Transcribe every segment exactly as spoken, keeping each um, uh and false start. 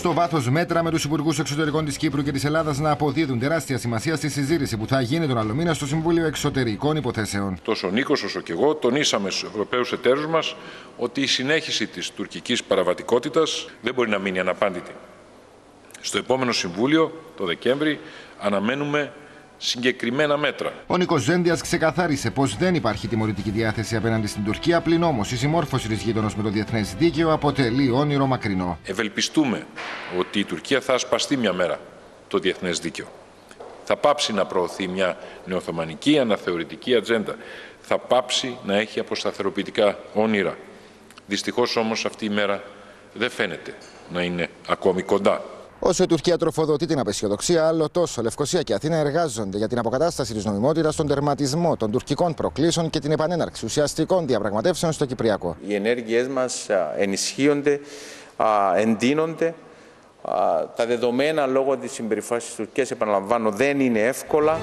στο βάθος μέτρα με τους υπουργούς εξωτερικών της Κύπρου και της Ελλάδας να αποδίδουν τεράστια σημασία στη συζήτηση που θα γίνει τον άλλο μήνα στο Συμβούλιο Εξωτερικών Υποθέσεων. Τόσο ο Νίκος όσο και εγώ τονίσαμε στους Ευρωπαίους εταίρους μας ότι η συνέχιση της τουρκικής παραβατικότητας δεν μπορεί να μείνει αναπάντητη. Στο επόμενο Συμβούλιο, το Δεκέμβρη, αναμένουμε συγκεκριμένα μέτρα. Ο Νίκος Δένδιας ξεκαθάρισε πως δεν υπάρχει τιμωρητική διάθεση απέναντι στην Τουρκία, πλην όμως η συμμόρφωση της γείτονος με το διεθνές δίκαιο αποτελεί όνειρο μακρινό. Ευελπιστούμε ότι η Τουρκία θα ασπαστεί μια μέρα το διεθνές δίκαιο. Θα πάψει να προωθεί μια νεοοθωμανική αναθεωρητική ατζέντα. Θα πάψει να έχει αποσταθεροποιητικά όνειρα. Δυστυχώς όμως αυτή η μέρα δεν φαίνεται να είναι ακόμη κοντά. Όσο η Τουρκία τροφοδοτεί την απεσιοδοξία, άλλο τόσο Λευκωσία και Αθήνα εργάζονται για την αποκατάσταση της νομιμότητας, τον τερματισμό των τουρκικών προκλήσεων και την επανέναρξη ουσιαστικών διαπραγματεύσεων στο Κυπριακό. Οι ενέργειές μας ενισχύονται, εντείνονται. Τα δεδομένα λόγω της συμπεριφάσης της Τουρκίας, επαναλαμβάνω, δεν είναι εύκολα.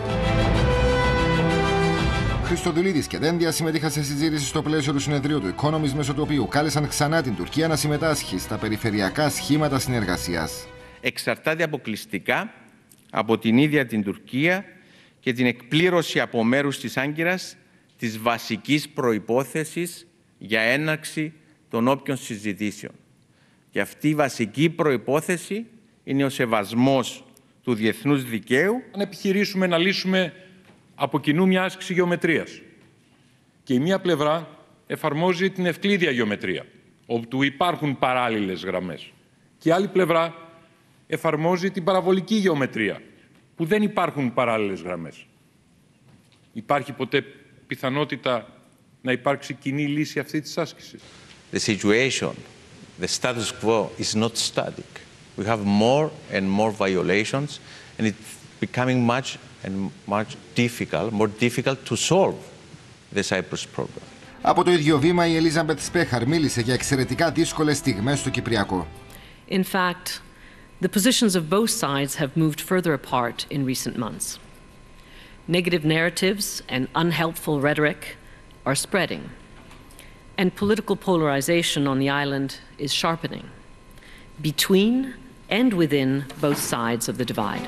Χριστοδουλίδης και Δένδιας συμμετείχαν σε συζήτηση στο πλαίσιο του συνεδρίου του Economist, μέσω του οποίου κάλεσαν ξανά την Τουρκία να συμμετάσχει στα περιφερειακά σχήματα συνεργασίας. Εξαρτάται αποκλειστικά από την ίδια την Τουρκία και την εκπλήρωση από μέρους της Άγκυρας της βασικής προϋπόθεσης για έναρξη των όποιων συζητήσεων. Και αυτή η βασική προϋπόθεση είναι ο σεβασμός του διεθνούς δικαίου. Αν επιχειρήσουμε να λύσουμε από κοινού μια άσκηση γεωμετρίας και η μία πλευρά εφαρμόζει την ευκλήδια γεωμετρία, όπου υπάρχουν παράλληλες γραμμές, και η άλλη πλευρά εφαρμόζει την παραβολική γεωμετρία, που δεν υπάρχουν παράλληλες γραμμές. Υπάρχει ποτέ πιθανότητα να υπάρξει κοινή λύση αυτή της άσκησης? The situation, the status quo is not static. We have more and more violations and it's becoming much and much difficult, more difficult to solve the Cyprus problem. Από το ίδιο βήμα η Ελίζαμπετ Σπέχαρ μίλησε για εξαιρετικά δύσκολες στιγμές στο Κυπριακό. In fact, the positions of both sides have moved further apart in recent months. Negative narratives and unhelpful rhetoric are spreading, and political polarization on the island is sharpening between and within both sides of the divide.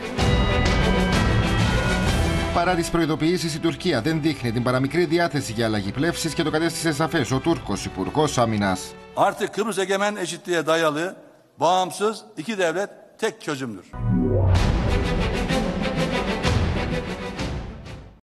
Παρά τις προειδοποιήσεις, η Τουρκία δεν δείχνει την παραμικρή διάθεση για αλλαγή πλεύσης και το κατέστησε σαφές ο Τούρκος Υπουργός Άμυνας. Artık Kıbrıs egemen eşitliğe dayalı, bağımsız iki devlet tek çözümdür.